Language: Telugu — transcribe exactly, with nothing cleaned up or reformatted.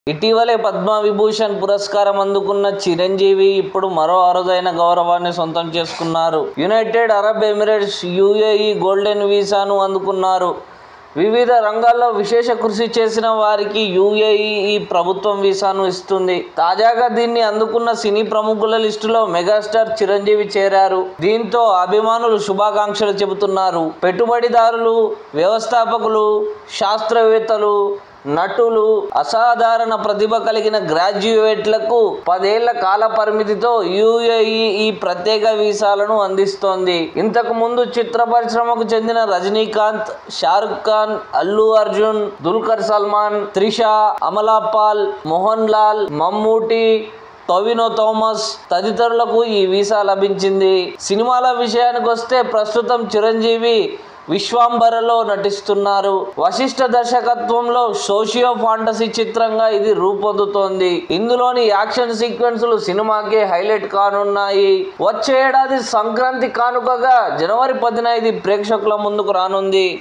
ఇటీవలే పద్మవిభూషణ్ పురస్కారం అందుకున్న చిరంజీవి ఇప్పుడు మరో అరుదైన గౌరవాన్ని సొంతం చేసుకున్నారు. United Arab Emirates UAE golden వీసాను అందుకున్నారు. వివిధ రంగాల్లో విశేష కృషి చేసిన వారికి యుఏఈ ఈ ప్రభుత్వం వీసాను ఇస్తుంది. తాజాగా దీన్ని అందుకున్న సినీ ప్రముఖుల లిస్టులో మెగాస్టార్ చిరంజీవి చేరారు. దీంతో అభిమానులు శుభాకాంక్షలు చెబుతున్నారు. పెట్టుబడిదారులు, వ్యవస్థాపకులు, శాస్త్రవేత్తలు, నటులు, అసాధారణ ప్రతిభ కలిగిన గ్రాడ్యుయేట్లకు పదేళ్ల కాల పరిమితితో యుఏఈ ఈ ప్రత్యేక వీసాలను అందిస్తోంది. ఇంతకు ముందు చిత్ర పరిశ్రమకు చెందిన రజనీకాంత్, షారుఖ్ ఖాన్, అల్లు అర్జున్, దుల్కర్ సల్మాన్, త్రిష, అమలా పాల్, మోహన్ లాల్, మమ్మూటి, టొవినో థామస్ తదితరులకు ఈ వీసా లభించింది. సినిమాల విషయానికి వస్తే ప్రస్తుతం చిరంజీవి విశ్వంభరలో నటిస్తున్నారు. వశిష్ఠ దర్శకత్వంలో సోషియో ఫాంటసీ చిత్రంగా ఇది రూపొందుతోంది. ఇందులోని యాక్షన్ సీక్వెన్సులు సినిమాకే హైలైట్ కానున్నాయి. వచ్చే ఏడాది సంక్రాంతి కానుకగా జనవరి పదిన ఇది ప్రేక్షకుల ముందుకు రానుంది.